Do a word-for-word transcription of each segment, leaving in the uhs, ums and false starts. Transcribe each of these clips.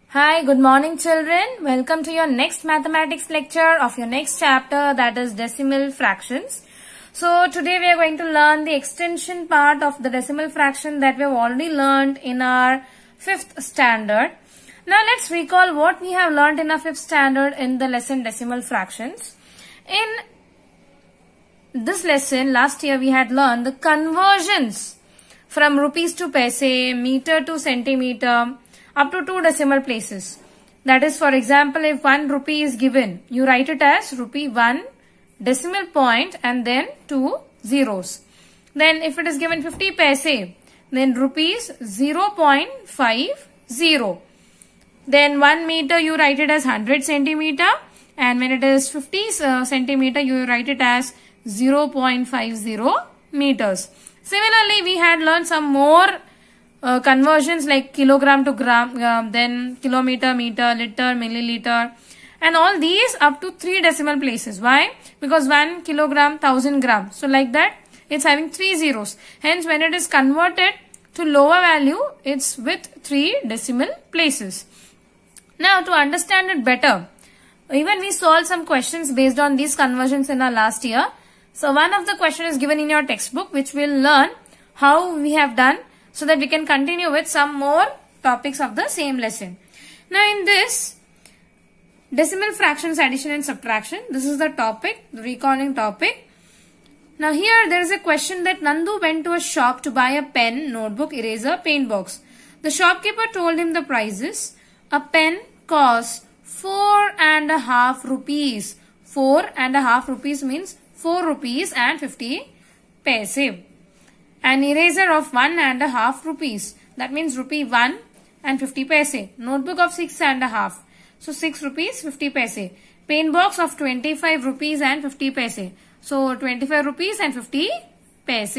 Hi, good morning children. Welcome to your next mathematics lecture of your next chapter, that is decimal fractions. So today we are going to learn the extension part of the decimal fraction that we have already learned in our fifth standard. Now let's recall what we have learned in our fifth standard in the lesson decimal fractions. In this lesson last year we had learned the conversions from rupees to paise, meter to centimeter, up to two decimal places. That is, for example, if one rupee is given, you write it as rupee one decimal point and then two zeros. Then if it is given fifty paise, then rupees zero point five zero. Then one meter you write it as one hundred centimeter, and when it is fifty uh, centimeter you write it as zero point five zero meters. Similarly, we had learned some more Uh, conversions like kilogram to gram, uh, then kilometer, meter, liter, milliliter, and all these up to three decimal places. Why? Because one kilogram, thousand gram. So like that, it's having three zeros. Hence, when it is converted to lower value, it's with three decimal places. Now, to understand it better, even we solved some questions based on these conversions in our last year. So one of the question is given in your textbook, which we'll learn how we have done, so that we can continue with some more topics of the same lesson. Now in this decimal fractions, addition and subtraction, this is the topic, the recalling topic. Now here there is a question that Nandu went to a shop to buy a pen, notebook, eraser, paint box. The shopkeeper told him the prices. A pen costs four and a half rupees. Four and a half rupees means four rupees and fifty paise. An eraser of one and a half rupees. That means rupee one and fifty paise. Notebook of six and a half. So six rupees fifty paise. Paint box of twenty-five rupees and fifty paise. So twenty-five rupees and fifty paise.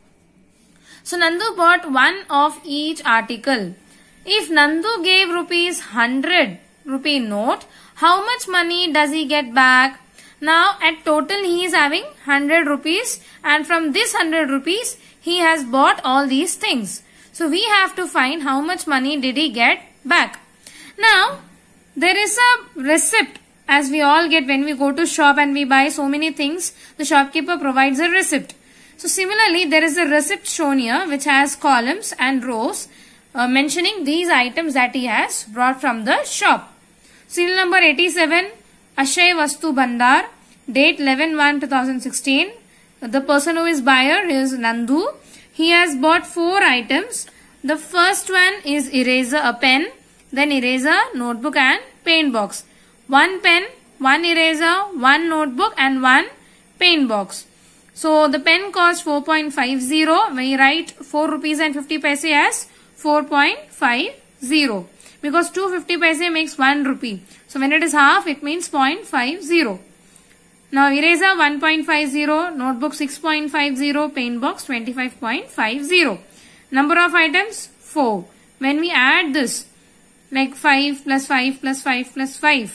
So Nandu bought one of each article. If Nandu gave rupees one hundred rupee note, how much money does he get back? Now at total he is having one hundred rupees, and from this one hundred rupees he has bought all these things. So we have to find how much money did he get back. Now there is a receipt, as we all get when we go to shop and we buy so many things. The shopkeeper provides a receipt. So similarly there is a receipt shown here which has columns and rows uh, mentioning these items that he has brought from the shop. Serial number eighty-seven, Ashay Vastu Bandar, date eleven one two thousand sixteen. The person who is buyer is Nandu. He has bought four items. The first one is eraser, a pen, then eraser, notebook and paint box. One pen, one eraser, one notebook and one paint box. So the pen costs four point five zero. We write four rupees and fifty paise as four point five zero. Because two fifty paise makes one rupee. So when it is half, it means zero point five zero. Now eraser one point five zero, notebook six point five zero, paint box twenty-five point five zero. Number of items four. When we add this, like five plus five plus five plus five,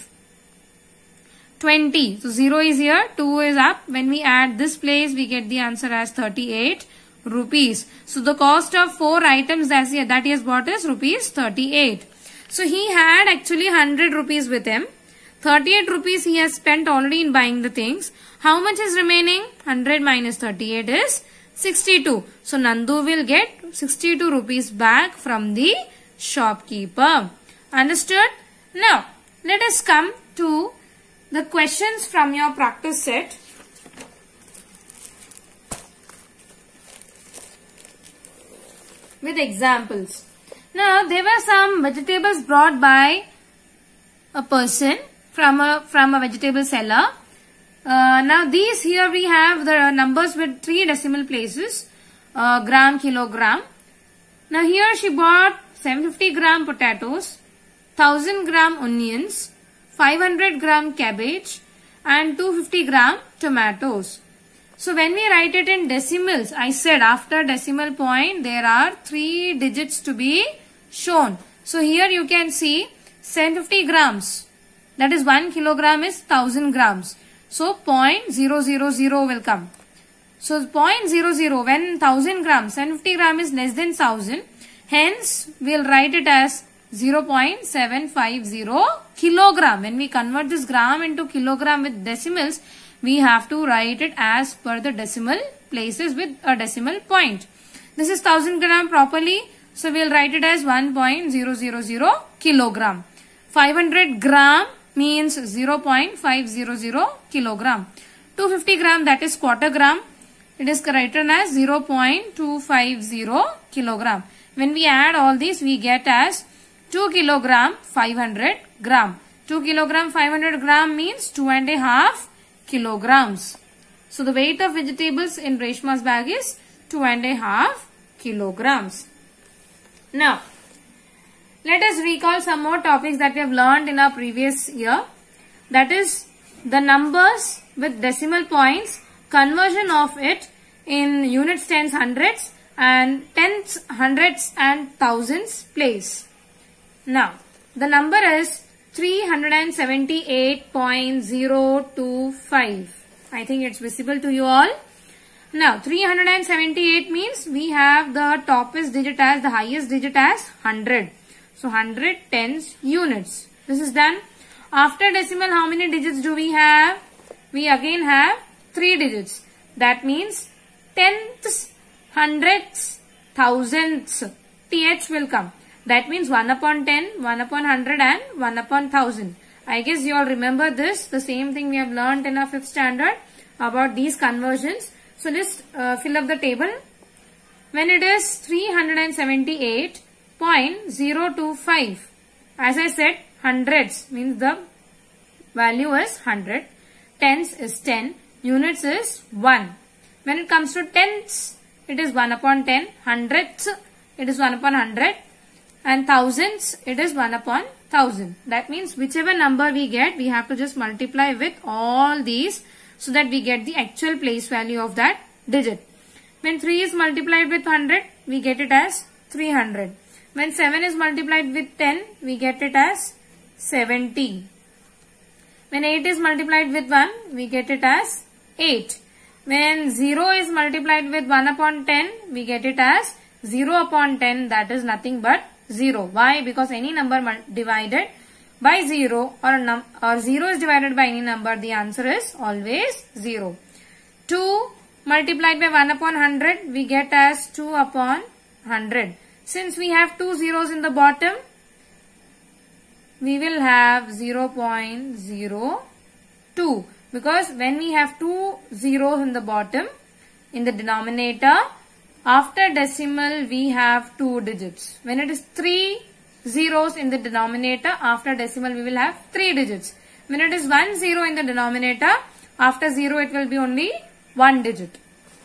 twenty. So zero is here, two is up. When we add this place, we get the answer as thirty-eight rupees. So the cost of four items that he, that he has bought is rupees thirty-eight. So he had actually one hundred rupees with him. thirty-eight rupees he has spent already in buying the things. How much is remaining? one hundred minus thirty-eight is sixty-two. So Nandu will get sixty-two rupees back from the shopkeeper. Understood? Now, let us come to the questions from your practice set. With examples. Now, there were some vegetables brought by a person from a from a vegetable seller. Uh, now these here we have the numbers with three decimal places, uh, gram, kilogram. Now here she bought seven hundred fifty gram potatoes, one thousand gram onions, five hundred gram cabbage and two hundred fifty gram tomatoes. So when we write it in decimals, I said after decimal point there are three digits to be shown. So here you can see seven hundred fifty grams. That is one kilogram is one thousand grams. So zero point zero zero zero will come. So zero point zero zero when one thousand grams, seven hundred fifty gram is less than one thousand. Hence we will write it as zero point seven five zero kilogram. When we convert this gram into kilogram with decimals, we have to write it as per the decimal places with a decimal point. This is one thousand gram properly, so we will write it as one point zero zero zero kilogram. five hundred gram means zero point five zero zero kilogram. two hundred fifty gram, that is quarter gram, it is written as zero point two five zero kilogram. When we add all these, we get as two kilogram five hundred gram. two kilogram five hundred gram means two and a half kilograms. So the weight of vegetables in Reshma's bag is two and a half kilograms. Now, let us recall some more topics that we have learned in our previous year. That is the numbers with decimal points, conversion of it in units, tens, hundreds, and tenths, hundreds and thousands place. Now, the number is three hundred seventy-eight point zero two five. I think it's visible to you all. Now, three hundred seventy-eight means we have the toppest digit as, the highest digit as one hundred. So, one hundred tens units. This is done. After decimal, how many digits do we have? We again have three digits. That means tenths, hundredths, thousandths. Th will come. That means one upon ten, one upon one hundred and one upon one thousand. I guess you all remember this. The same thing we have learned in our fifth standard about these conversions. So, let's uh, fill up the table. When it is three hundred seventy-eight point zero two five, as I said, hundreds means the value is one hundred, tens is ten, units is one. When it comes to tenths, it is one upon ten, hundredths, it is one upon one hundred, and thousands, it is one upon one thousand. That means whichever number we get, we have to just multiply with all these so that we get the actual place value of that digit. When three is multiplied with one hundred, we get it as three hundred. When seven is multiplied with ten, we get it as seventy. When eight is multiplied with one, we get it as eight. When zero is multiplied with one upon ten, we get it as zero upon ten, that is nothing but zero. Why? Because any number divided by zero or, num or zero is divided by any number, the answer is always zero. two multiplied by one upon one hundred, we get as two upon one hundred. Since we have two zeros in the bottom, we will have zero point zero two. Because when we have two zeros in the bottom, in the denominator, after decimal we have two digits. When it is three zeros in the denominator, after decimal we will have three digits. When it is one zero in the denominator, after zero it will be only one digit.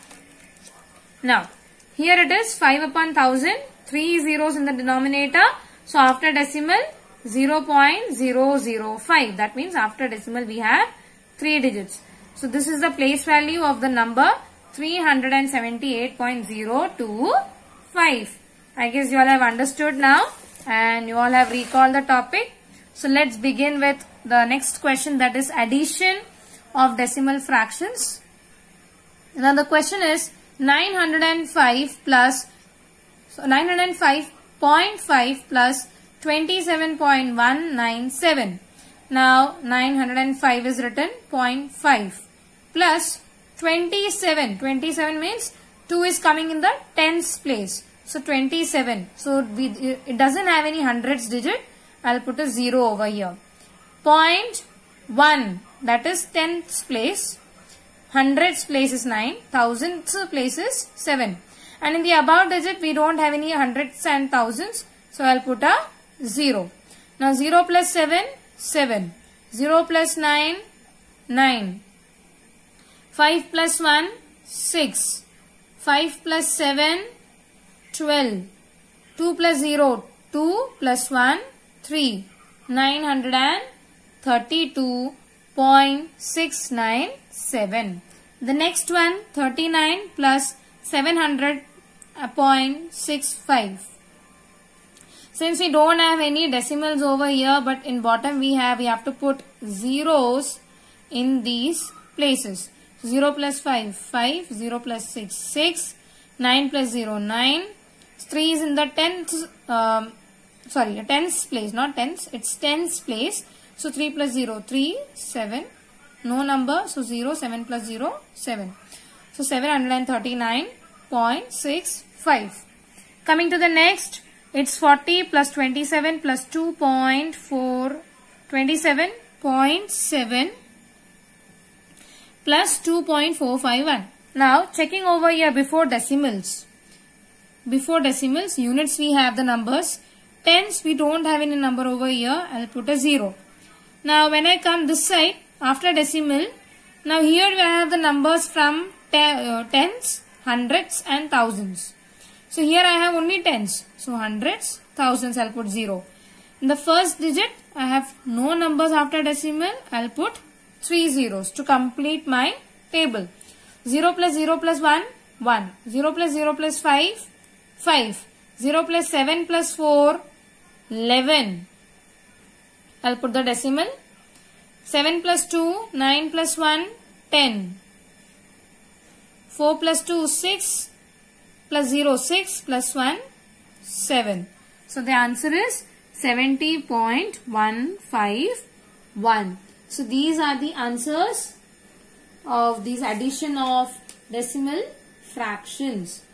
Now, here it is five upon one thousand, three zeros in the denominator. So, after decimal zero point zero zero five. That means after decimal we have three digits. So, this is the place value of the number three hundred seventy-eight point zero two five. I guess you all have understood now and you all have recalled the topic. So, let's begin with the next question, that is addition of decimal fractions. Now, the question is nine hundred five plus, so nine hundred five point five plus twenty-seven point one nine seven. Now, nine hundred five is written zero point five plus twenty-seven. twenty-seven means two is coming in the tens place. So, twenty-seven. So, we, it doesn't have any hundreds digit. I'll put a zero over here. zero point one, that is tenths place. Hundreds place is nine. Thousandths place is seven. And in the above digit, we don't have any hundreds and thousands. So, I'll put a zero. Now, zero plus seven, seven. zero plus nine, nine. five plus one, six. five plus seven, twelve. two plus zero, two plus one, three. nine hundred thirty-two point six nine seven. The next one, thirty-nine plus seven hundred point six five. Since we don't have any decimals over here, but in bottom we have, we have to put zeros in these places. zero plus five, five. zero plus six, six. nine plus zero, nine. three is in the tenth um, sorry, tens place, not tens, it's tens place. So three plus zero, three, seven, no number, so zero, seven plus zero, seven. So seven hundred thirty-nine point six five. Coming to the next, it's forty plus twenty-seven plus two point four, twenty-seven point seven plus two point four five one. Now checking over here before decimals. Before decimals, units we have the numbers. Tens we don't have any number over here. I'll put a zero. Now when I come this side after decimal, now here we have the numbers from uh, tens, hundreds and thousands. So here I have only tens. So hundreds, thousands, I'll put zero. In the first digit I have no numbers after decimal. I'll put three zeros to complete my table. zero plus zero plus one, one. zero plus zero plus five, five. zero plus seven plus four, eleven. I'll put the decimal. seven plus two, nine plus one, ten. four plus two, six. Plus zero, six. Plus one, seven. So the answer is seventy point one five one. So these are the answers of these addition of decimal fractions.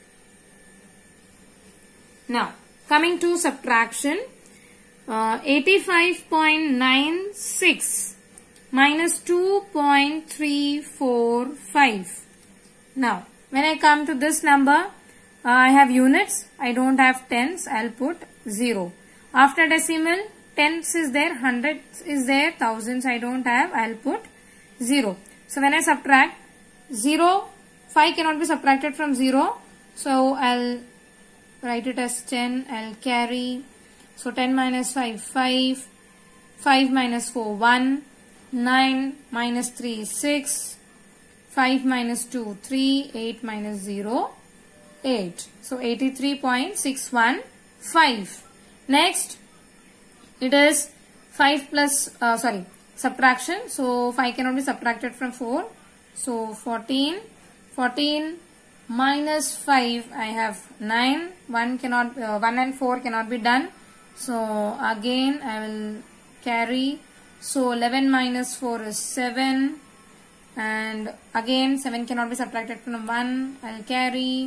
Now coming to subtraction, uh, eighty-five point nine six minus two point three four five. Now when I come to this number, uh, I have units, I don't have tens, I'll put zero. After decimal, tens is there, hundreds is there, thousands I don't have, I'll put zero. So when I subtract, zero, five cannot be subtracted from zero, so I'll write it as ten, I'll carry. So ten minus five, five. five minus four, one. nine minus three, six. five minus two, three. eight minus zero, eight. So eighty-three point six one five. Next, it is five plus, uh, sorry, subtraction. So five cannot be subtracted from four. So fourteen. fourteen minus five, I have nine. one cannot, uh, one and four cannot be done. So again I will carry. So eleven minus four is seven. And again seven cannot be subtracted from one. I'll carry.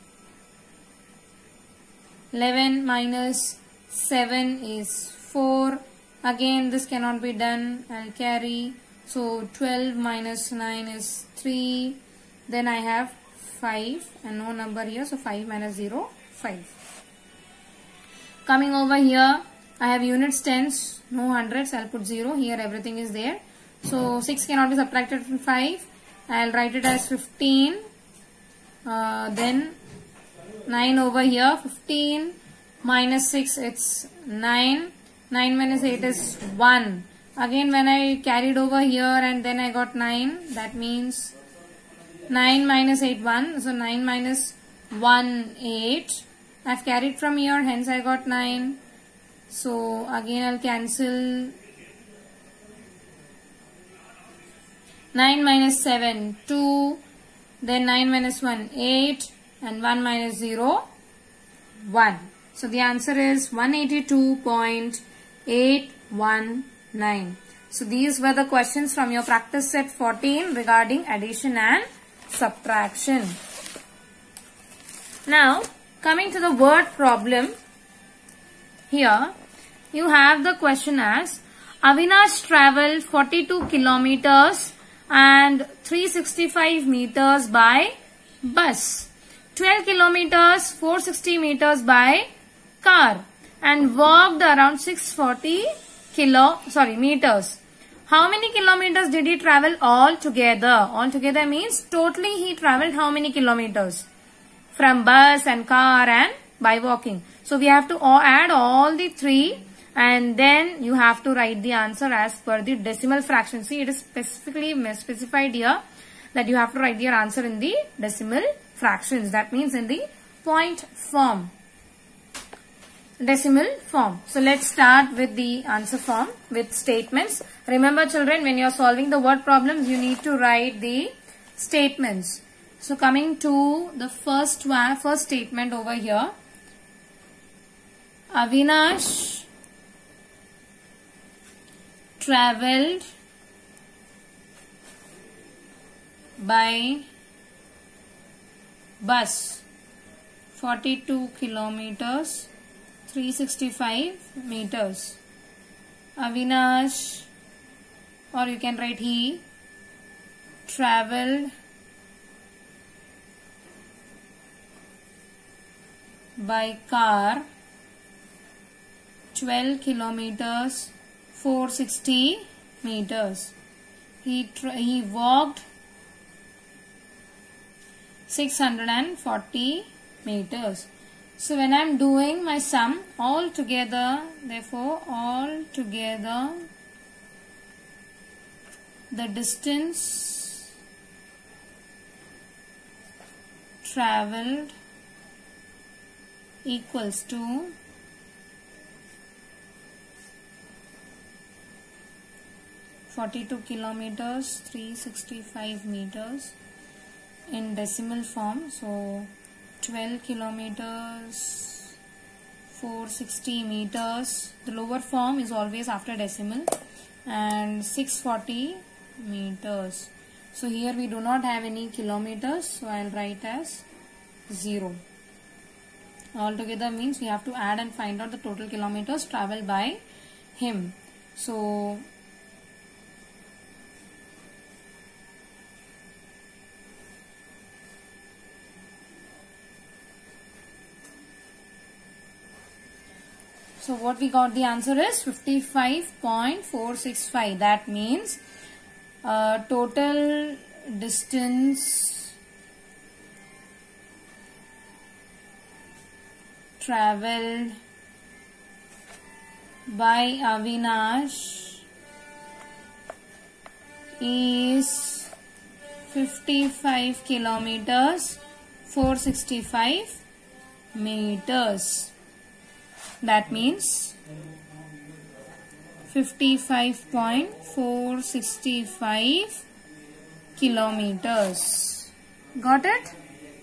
eleven minus seven is four. Again this cannot be done. I'll carry. So twelve minus nine is three. Then I have five and no number here. So five minus zero, five. Coming over here, I have units, tens, no hundreds. I'll put zero. Here everything is there. So six cannot be subtracted from five. I'll write it as fifteen. Uh, then nine over here. fifteen minus six, it's nine. nine minus eight is one. Again when I carried over here and then I got nine. That means nine minus eight, one. So nine minus one, eight. I've carried from here, hence I got nine. So again I'll cancel. nine minus seven, two. Then nine minus one, eight. And one minus zero, one. So the answer is one eighty-two point eight one nine. So these were the questions from your practice set fourteen regarding addition and subtraction. Now coming to the word problem, here you have the question as Avinash travelled forty-two kilometers and three hundred sixty-five meters by bus, twelve kilometers, four hundred sixty meters by car, and walked around six hundred forty kilo sorry meters. How many kilometers did he travel all together? All together means totally he travelled how many kilometers? From bus and car and by walking. So we have to add all the three and then you have to write the answer as per the decimal fraction. See, it is specifically specified here that you have to write your answer in the decimal fractions. That means in the point form. Decimal form. So let's start with the answer form with statements. Remember children, when you are solving the word problems, you need to write the statements. So coming to the first one, first statement over here. Avinash traveled by bus forty-two kilometers, three hundred sixty-five meters. Avinash, or you can write he, traveled by car twelve kilometers, four hundred sixty meters. He tra he walked six hundred forty meters. So when I am doing my sum all together, therefore all together the distance traveled equals to forty-two kilometers, three hundred sixty-five meters in decimal form. So twelve kilometers, four hundred sixty meters. The lower form is always after decimal, and six hundred forty meters. So here we do not have any kilometers, so I will write as zero. Altogether means we have to add and find out the total kilometers traveled by him. So So what we got, the answer is fifty-five point four six five. That means uh, total distance traveled by Avinash is fifty-five kilometers, four hundred sixty-five meters. That means fifty-five point four six five kilometers. Got it?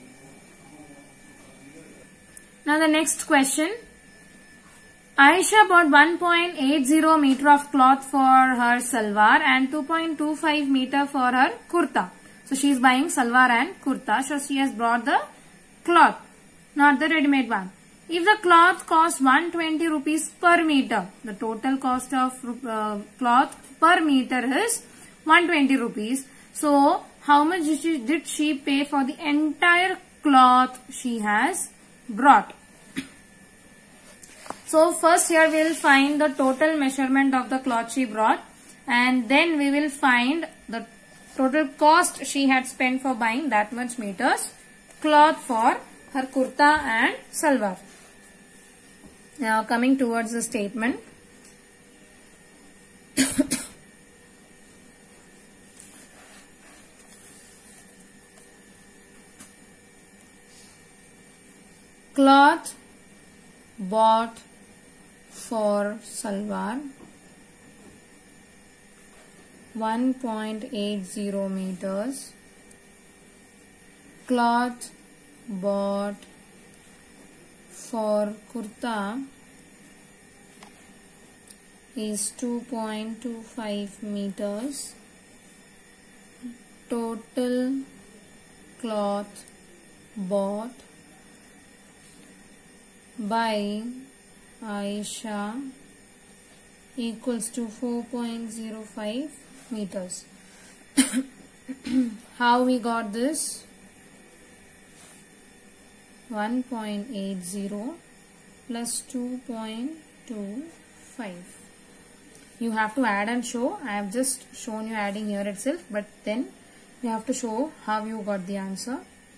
Now the next question. Aisha bought one point eight zero meter of cloth for her salwar and two point two five meter for her kurta. So she is buying salwar and kurta. So she has brought the cloth, not the ready-made one. If the cloth costs one hundred twenty rupees per meter, the total cost of uh, cloth per meter is one hundred twenty rupees. So how much did she, did she pay for the entire cloth she has brought? So first here we will find the total measurement of the cloth she brought, and then we will find the total cost she had spent for buying that much meters cloth for her kurta and salwar. Now coming towards the statement. Cloth bought for salwar one point eight zero meters. Cloth bought for kurta is two point two five meters. Total cloth bought by Aisha equals to four point zero five meters. How we got this? one point eight zero plus two point two five. You have to add and show. I have just shown you adding here itself, but then you have to show how you got the answer.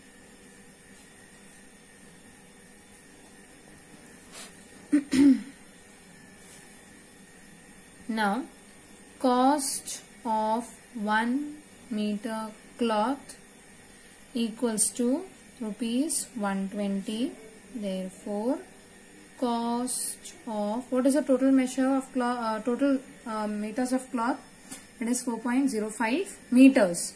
Now, cost of one meter cloth equals to rupees one hundred twenty. Therefore, cost of, what is the total measure of cloth, uh, total uh, meters of cloth? It is four point zero five meters.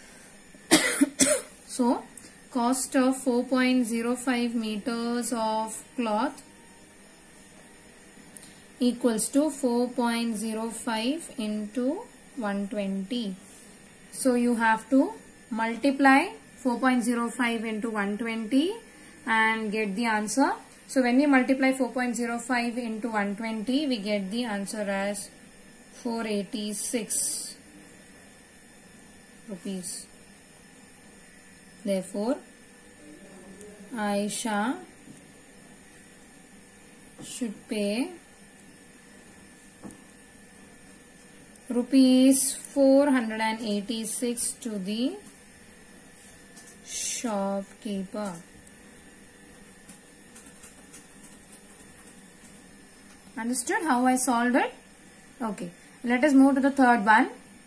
So, cost of four point zero five meters of cloth equals to four point zero five into one hundred twenty. So you have to multiply four point zero five into one hundred twenty and get the answer. So when we multiply four point zero five into one hundred twenty, we get the answer as four hundred eighty-six rupees. Therefore, Aisha should pay rupees four hundred eighty-six to the shopkeeper. Understood how I solved it? Okay. Let us move to the third one.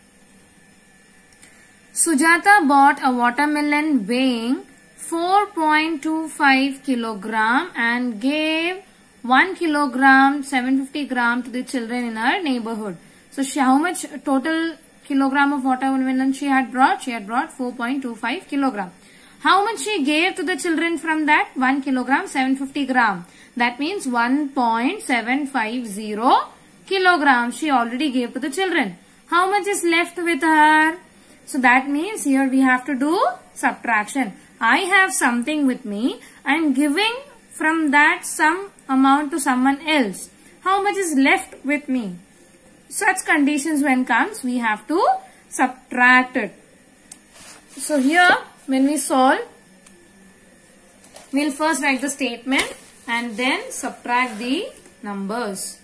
Sujata bought a watermelon weighing four point two five kilogram and gave one kilogram seven hundred fifty gram to the children in her neighborhood. So she, how much total kilogram of watermelon she had brought? She had brought four point two five kilogram. How much she gave to the children from that? one kilogram seven hundred fifty gram. That means one point seven five zero kilograms she already gave to the children. How much is left with her? So that means here we have to do subtraction. I have something with me. I am giving from that some amount to someone else. How much is left with me? Such conditions when comes, we have to subtract it. So here when we solve, we will first write the statement and then subtract the numbers.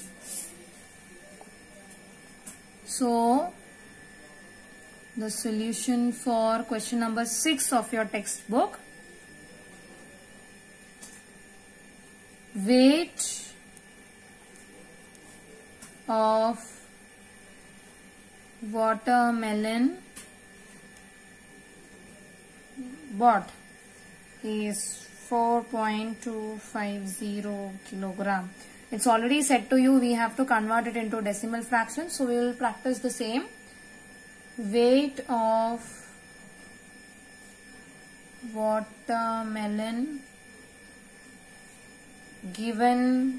So the solution for question number six of your textbook. Weight of watermelon bought is four point two five zero kilogram. It's already said to you we have to convert it into decimal fractions. So we will practice the same. Weight of watermelon given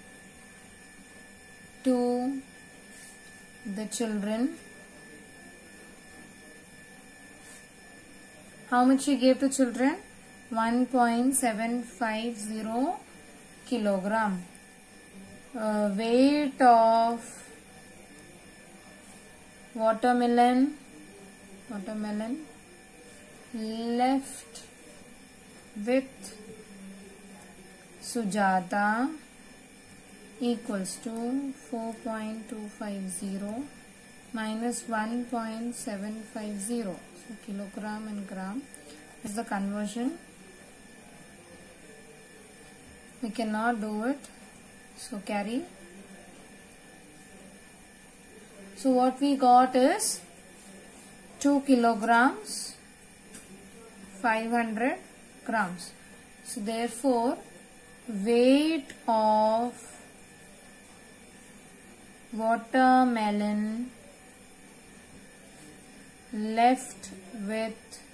to the children. How much she gave to children? one point seven five zero kilogram. Uh, weight of watermelon watermelon left with Sujata equals to four point two five zero minus one point seven five zero. So kilogram and gram is the conversion. We cannot do it. So carry. So what we got is two kilograms, five hundred grams. So therefore, weight of watermelon left with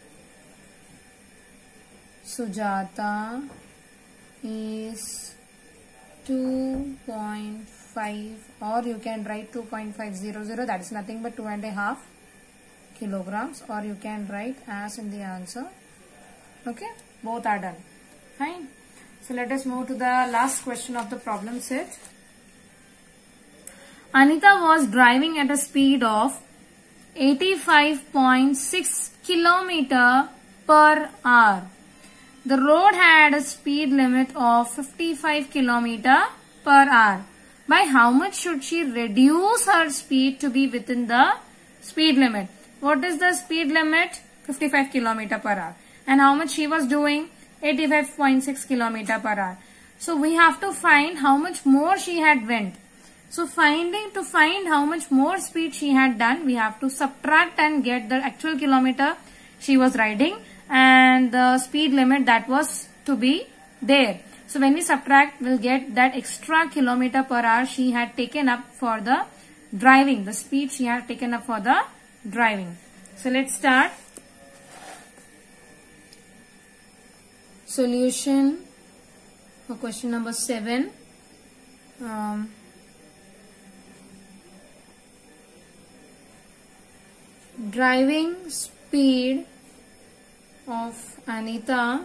Sujata is two point five, or you can write two point five zero zero, that is nothing but two and a half kilograms, or you can write as in the answer. Okay, both are done. Fine. So let us move to the last question of the problem set. Anita was driving at a speed of eighty-five point six kilometers per hour. The road had a speed limit of fifty-five kilometers per hour. By how much should she reduce her speed to be within the speed limit? What is the speed limit? fifty-five kilometers per hour. And how much she was doing? eighty-five point six kilometers per hour. So we have to find how much more she had went. So finding to find how much more speed she had done, we have to subtract and get the actual kilometer she was riding and the speed limit that was to be there. So when we subtract, we'll get that extra kilometer per hour she had taken up for the driving, the speed she had taken up for the driving. So let's start. Solution for question number seven. Um, driving speed of Anita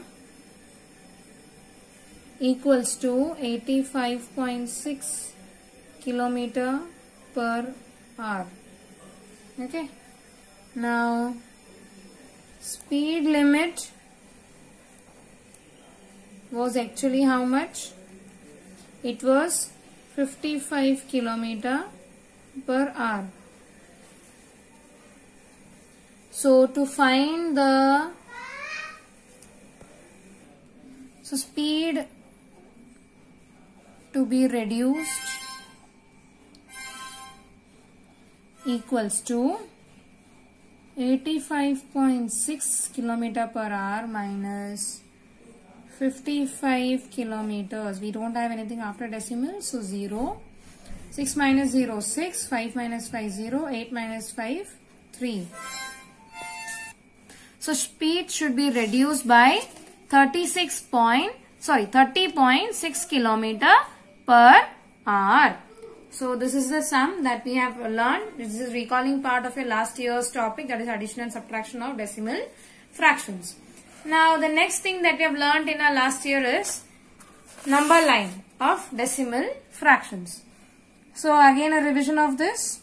equals to eighty-five point six kilometer per hour. Okay. Now, speed limit was actually how much? It was fifty-five kilometer per hour. So, to find the so speed to be reduced equals to eighty-five point six kilometer per hour minus fifty-five kilometers. We don't have anything after decimal, so zero. six minus zero, six. five minus five, zero. eight minus five, three. So speed should be reduced by thirty-six point, sorry, thirty point six kilometer per hour. So this is the sum that we have learned. This is recalling part of your last year's topic, that is addition and subtraction of decimal fractions. Now the next thing that we have learned in our last year is number line of decimal fractions. So again a revision of this.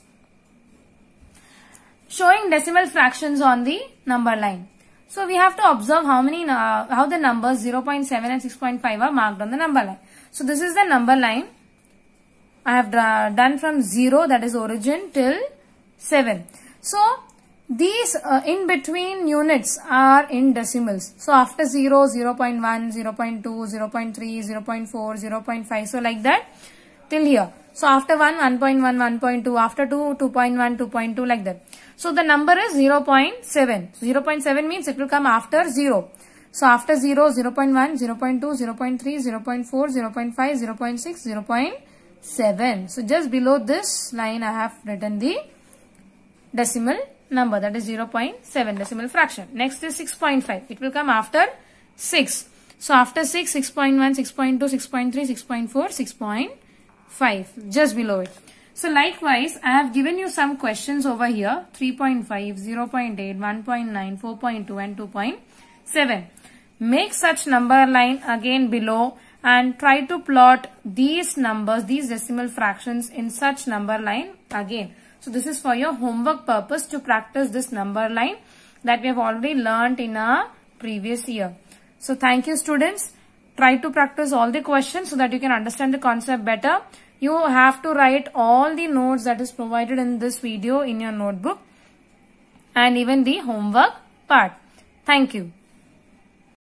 Showing decimal fractions on the number line. So we have to observe how many, uh, how the numbers zero point seven and six point five are marked on the number line. So this is the number line. I have done from zero, that is origin, till seven. So these uh, in between units are in decimals. So after zero, zero point one, zero point two, zero point three, zero point four, zero point five. So like that till here. So after one, one point one, one point two. After two, two point one, two point two, like that. So the number is zero point seven. So zero point seven means it will come after zero. So after zero, zero point one, zero point two, zero point three, zero point four, zero point five, zero point six, zero point seven. So just below this line I have written the decimal number, that is zero point seven decimal fraction. Next is six point five. It will come after six. So after six, six point one, six point two, six point three, six point four, six point five. Just below it. So likewise, I have given you some questions over here. three point five, zero point eight, one point nine, four point two and two point seven. Make such number line again below and try to plot these numbers, these decimal fractions in such number line again. So this is for your homework purpose to practice this number line that we have already learnt in our previous year. So thank you students. Try to practice all the questions so that you can understand the concept better. You have to write all the notes that is provided in this video in your notebook and even the homework part. Thank you.